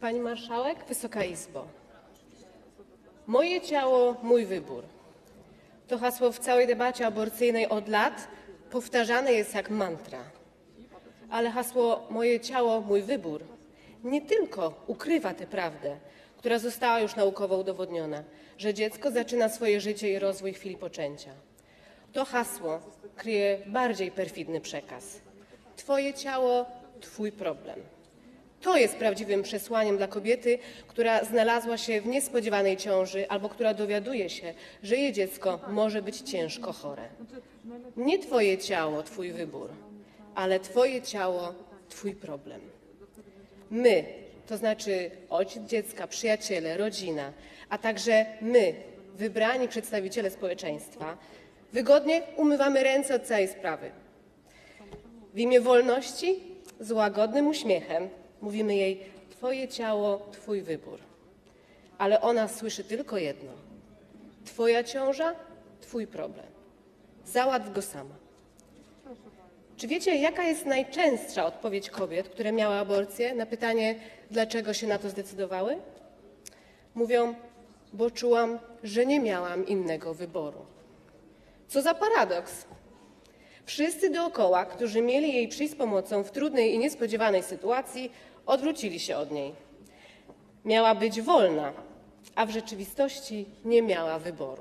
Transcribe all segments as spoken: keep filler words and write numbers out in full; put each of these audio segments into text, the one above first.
Pani Marszałek, Wysoka Izbo. Moje ciało, mój wybór. To hasło w całej debacie aborcyjnej od lat powtarzane jest jak mantra. Ale hasło moje ciało, mój wybór nie tylko ukrywa tę prawdę, która została już naukowo udowodniona, że dziecko zaczyna swoje życie i rozwój w chwili poczęcia. To hasło kryje bardziej perfidny przekaz. Twoje ciało, twój problem. To jest prawdziwym przesłaniem dla kobiety, która znalazła się w niespodziewanej ciąży albo która dowiaduje się, że jej dziecko może być ciężko chore. Nie twoje ciało, twój wybór, ale twoje ciało, twój problem. My, to znaczy ojciec dziecka, przyjaciele, rodzina, a także my, wybrani przedstawiciele społeczeństwa, wygodnie umywamy ręce od całej sprawy. W imię wolności, z łagodnym uśmiechem mówimy jej: twoje ciało, twój wybór. Ale ona słyszy tylko jedno: twoja ciąża, twój problem. Załatw go sama. Czy wiecie, jaka jest najczęstsza odpowiedź kobiet, które miały aborcję, na pytanie, dlaczego się na to zdecydowały? Mówią: bo czułam, że nie miałam innego wyboru. Co za paradoks. Wszyscy dookoła, którzy mieli jej przyjść z pomocą w trudnej i niespodziewanej sytuacji, odwrócili się od niej. Miała być wolna, a w rzeczywistości nie miała wyboru.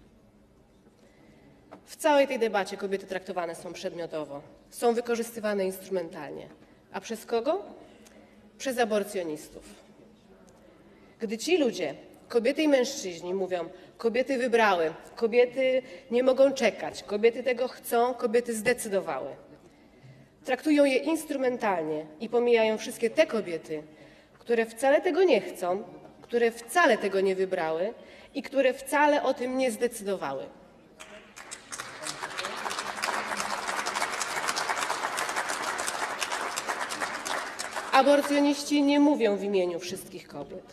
W całej tej debacie kobiety traktowane są przedmiotowo, są wykorzystywane instrumentalnie. A przez kogo? Przez aborcjonistów. Gdy ci ludzie, kobiety i mężczyźni, mówią: kobiety wybrały, kobiety nie mogą czekać, kobiety tego chcą, kobiety zdecydowały, traktują je instrumentalnie i pomijają wszystkie te kobiety, które wcale tego nie chcą, które wcale tego nie wybrały i które wcale o tym nie zdecydowały. Aborcjoniści nie mówią w imieniu wszystkich kobiet.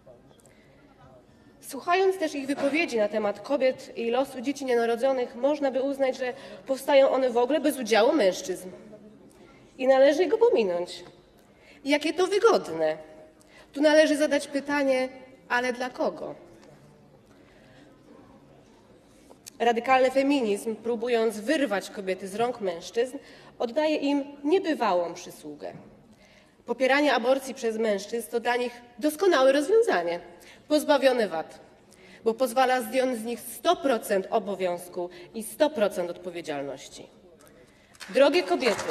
Słuchając też ich wypowiedzi na temat kobiet i losu dzieci nienarodzonych, można by uznać, że powstają one w ogóle bez udziału mężczyzn. I należy go pominąć. Jakie to wygodne. Tu należy zadać pytanie: ale dla kogo? Radykalny feminizm, próbując wyrwać kobiety z rąk mężczyzn, oddaje im niebywałą przysługę. Popieranie aborcji przez mężczyzn to dla nich doskonałe rozwiązanie, pozbawione wad, bo pozwala zdjąć z nich sto procent obowiązku i sto procent odpowiedzialności. Drogie kobiety,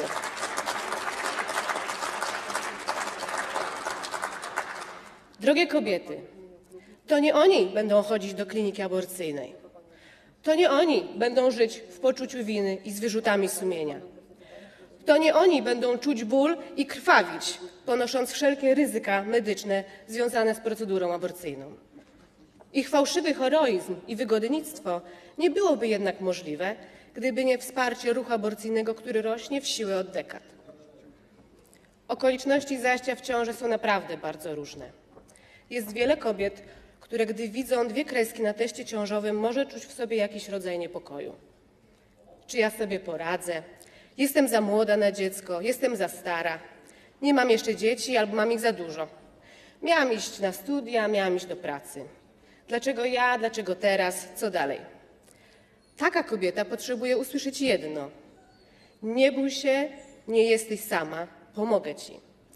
drogie kobiety, to nie oni będą chodzić do kliniki aborcyjnej. To nie oni będą żyć w poczuciu winy i z wyrzutami sumienia. To nie oni będą czuć ból i krwawić, ponosząc wszelkie ryzyka medyczne związane z procedurą aborcyjną. Ich fałszywy heroizm i wygodnictwo nie byłoby jednak możliwe, gdyby nie wsparcie ruchu aborcyjnego, który rośnie w siłę od dekad. Okoliczności zajścia w ciążę są naprawdę bardzo różne. Jest wiele kobiet, które gdy widzą dwie kreski na teście ciążowym, może czuć w sobie jakiś rodzaj niepokoju. Czy ja sobie poradzę? Jestem za młoda na dziecko, jestem za stara, nie mam jeszcze dzieci albo mam ich za dużo. Miałam iść na studia, miałam iść do pracy. Dlaczego ja, dlaczego teraz, co dalej? Taka kobieta potrzebuje usłyszeć jedno: nie bój się, nie jesteś sama, pomogę ci.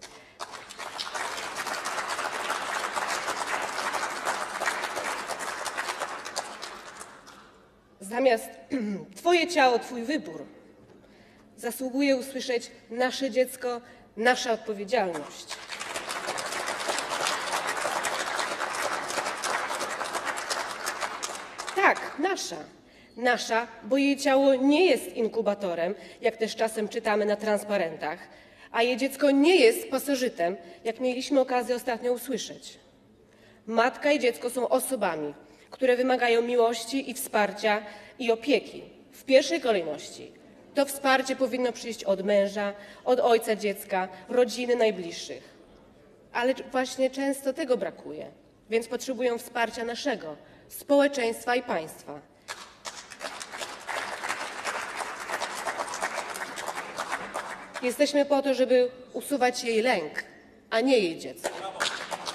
Zamiast twoje ciało, twój wybór, zasługuje usłyszeć: nasze dziecko, nasza odpowiedzialność. Tak, nasza. Nasza, bo jej ciało nie jest inkubatorem, jak też czasem czytamy na transparentach, a jej dziecko nie jest pasożytem, jak mieliśmy okazję ostatnio usłyszeć. Matka i dziecko są osobami, które wymagają miłości i wsparcia i opieki. W pierwszej kolejności to wsparcie powinno przyjść od męża, od ojca dziecka, rodziny najbliższych. Ale właśnie często tego brakuje, więc potrzebują wsparcia naszego, społeczeństwa i państwa. Jesteśmy po to, żeby usuwać jej lęk, a nie jej dziecko.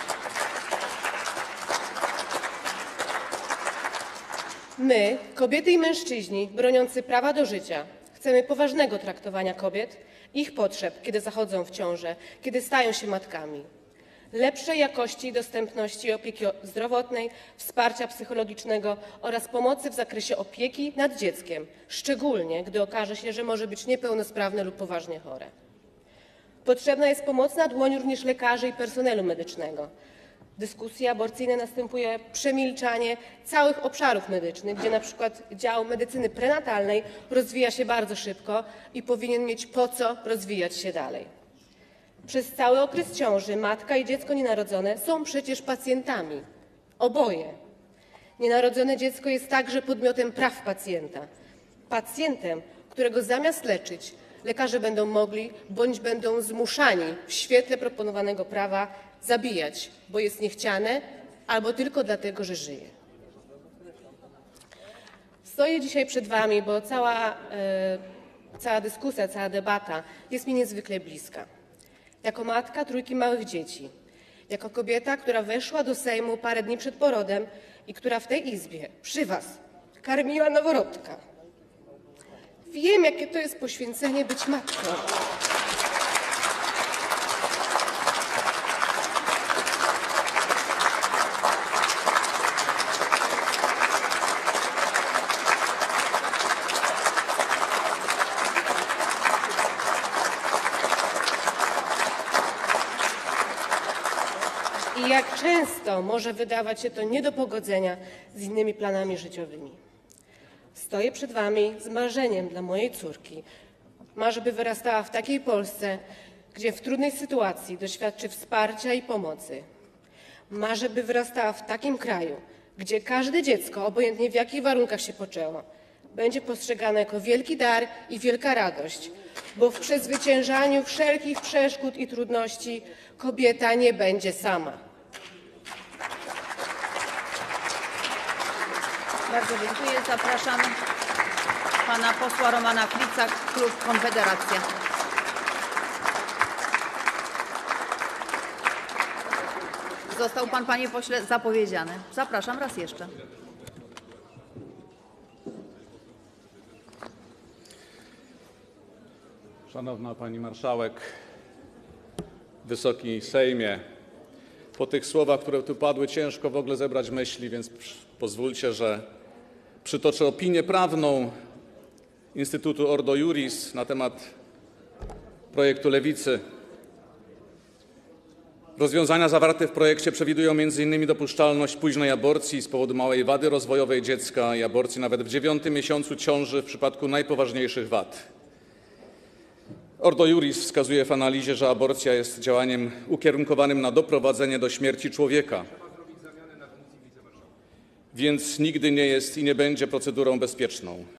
My, kobiety i mężczyźni broniący prawa do życia, chcemy poważnego traktowania kobiet, ich potrzeb, kiedy zachodzą w ciążę, kiedy stają się matkami. Lepszej jakości i dostępności opieki zdrowotnej, wsparcia psychologicznego oraz pomocy w zakresie opieki nad dzieckiem, szczególnie gdy okaże się, że może być niepełnosprawne lub poważnie chore. Potrzebna jest pomocna dłoń również lekarzy i personelu medycznego. W dyskusji aborcyjnej następuje przemilczanie całych obszarów medycznych, gdzie na przykład dział medycyny prenatalnej rozwija się bardzo szybko i powinien mieć po co rozwijać się dalej. Przez cały okres ciąży matka i dziecko nienarodzone są przecież pacjentami. Oboje. Nienarodzone dziecko jest także podmiotem praw pacjenta. Pacjentem, którego zamiast leczyć, lekarze będą mogli bądź będą zmuszani w świetle proponowanego prawa zabijać, bo jest niechciane albo tylko dlatego, że żyje. Stoję dzisiaj przed wami, bo cała, e, cała dyskusja, cała debata jest mi niezwykle bliska. Jako matka trójki małych dzieci, jako kobieta, która weszła do Sejmu parę dni przed porodem i która w tej Izbie, przy was, karmiła noworodka. Wiem, jakie to jest poświęcenie być matką. I jak często może wydawać się to nie do pogodzenia z innymi planami życiowymi. Stoję przed wami z marzeniem dla mojej córki. Marzę, by wyrastała w takiej Polsce, gdzie w trudnej sytuacji doświadczy wsparcia i pomocy. Marzę, by wyrastała w takim kraju, gdzie każde dziecko, obojętnie w jakich warunkach się poczęło, będzie postrzegane jako wielki dar i wielka radość, bo w przezwyciężaniu wszelkich przeszkód i trudności kobieta nie będzie sama. Bardzo dziękuję. Zapraszam pana posła Romana Klica, klub Konfederacja. Został pan, panie pośle, zapowiedziany. Zapraszam raz jeszcze. Szanowna Pani Marszałek, Wysoki Sejmie, po tych słowach, które tu padły, ciężko w ogóle zebrać myśli, więc pozwólcie, że przytoczę opinię prawną Instytutu Ordo Iuris na temat projektu Lewicy. Rozwiązania zawarte w projekcie przewidują między innymi dopuszczalność późnej aborcji z powodu małej wady rozwojowej dziecka i aborcji nawet w dziewiątym miesiącu ciąży w przypadku najpoważniejszych wad. Ordo Iuris wskazuje w analizie, że aborcja jest działaniem ukierunkowanym na doprowadzenie do śmierci człowieka, więc nigdy nie jest i nie będzie procedurą bezpieczną.